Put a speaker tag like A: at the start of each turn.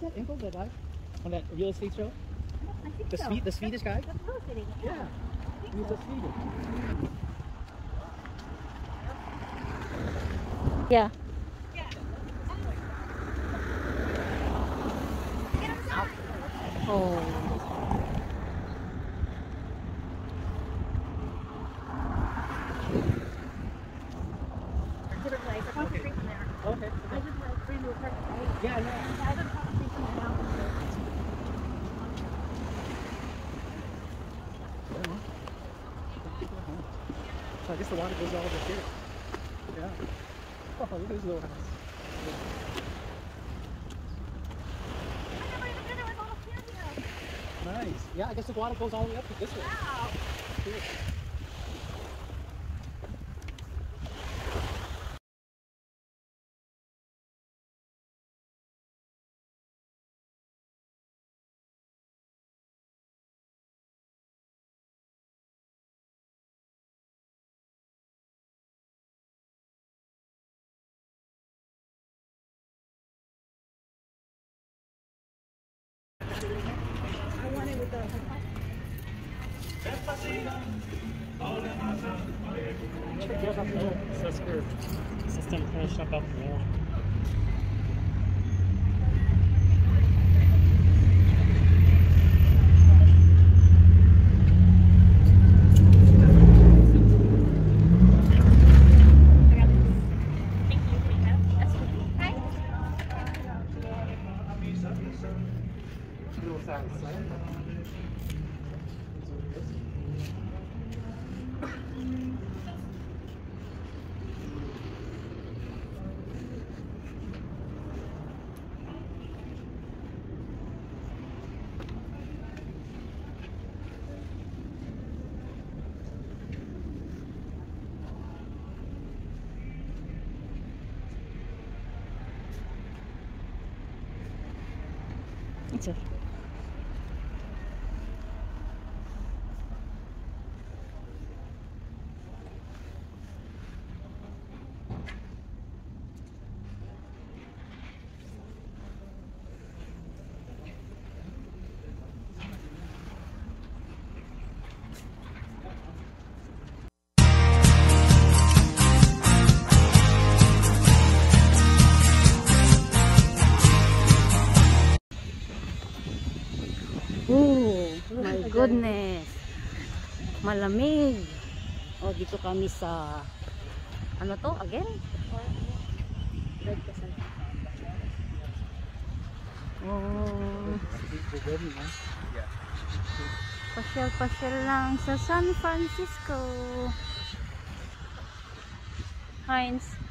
A: that Engel, that guy? On that real estate show?
B: I think
A: The
B: so.
A: the Swedish guy?
B: That's real estate agent.
A: Yeah. He's a Swedish.
B: Yeah. Oh. Different place. Across the street from there.
A: Okay.
B: I just went brand new apartment, right?
A: Yeah, I know.
B: I live across the street from my house.
A: So I guess the water goes all over here. Yeah. Oh, look at this little house.
B: I never even knew there was all the kids here.
A: Nice. Yeah, I guess the water goes all the way up to this way.
B: Wow.
A: Cool.
B: I wanted with the
C: That's good. System finished up there.
A: Little satisfied.
B: It's a oh my goodness. Malamig. Oh, dito kami sa ano to again? Oh. Pasyal-pasyal lang sa San Francisco. Heinz.